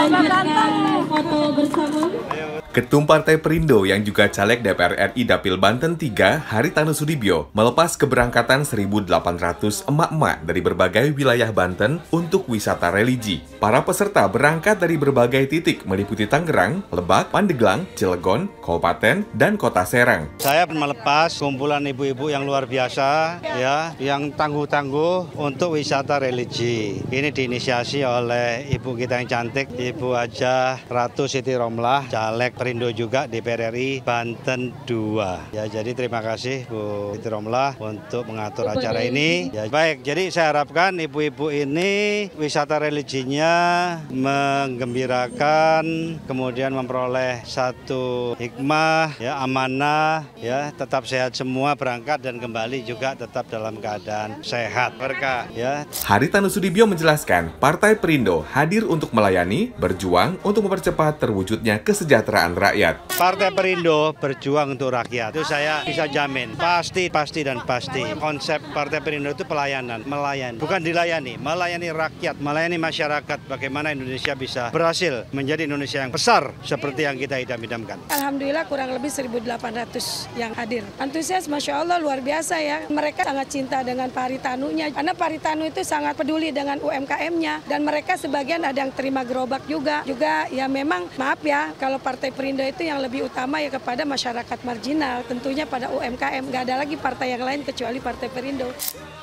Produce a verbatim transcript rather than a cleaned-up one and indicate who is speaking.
Speaker 1: melanjutkan foto bersama.
Speaker 2: Ketum Partai Perindo yang juga caleg D P R R I Dapil Banten tiga, Haritanu Sudibyo, melepas keberangkatan seribu delapan ratus emak-emak dari berbagai wilayah Banten untuk wisata religi. Para peserta berangkat dari berbagai titik meliputi Tangerang, Lebak, Pandeglang, Cilegon, Kabupaten, dan Kota Serang.
Speaker 3: Saya melepas kumpulan ibu-ibu yang luar biasa, ya, yang tangguh-tangguh untuk wisata religi. Ini diinisiasi oleh ibu kita yang cantik, Ibu Hajah Ratu Siti Romlah, caleg Perindo juga D P R R I Banten dua. Ya, jadi terima kasih Bu Siti Romlah untuk mengatur acara ini. Ya, baik, jadi saya harapkan ibu-ibu ini wisata religinya menggembirakan, kemudian memperoleh satu hikmah, ya, amanah, ya, tetap sehat semua berangkat dan kembali juga tetap dalam keadaan sehat. Berkah, ya.
Speaker 2: Haritanu Sudibyo menjelaskan, Partai Perindo hadir untuk melayani, berjuang untuk mempercepat terwujudnya kesejahteraan rakyat.
Speaker 3: Partai Perindo berjuang untuk rakyat. Itu saya bisa jamin. Pasti, pasti, dan pasti. Konsep Partai Perindo itu pelayanan, melayani. Bukan dilayani, melayani rakyat, melayani masyarakat. Bagaimana Indonesia bisa berhasil menjadi Indonesia yang besar seperti yang kita idam-idamkan.
Speaker 4: Alhamdulillah kurang lebih seribu delapan ratus yang hadir. Antusias, Masya Allah, luar biasa ya. Mereka sangat cinta dengan Pak Haritanunya. Karena Pak Haritanu itu sangat peduli dengan U M K M-nya. Dan mereka sebagian ada yang terima gerobak juga. Juga ya memang, maaf ya, kalau Partai Perindo itu yang lebih utama ya kepada masyarakat marginal, tentunya pada U M K M, nggak ada lagi partai yang lain kecuali Partai Perindo.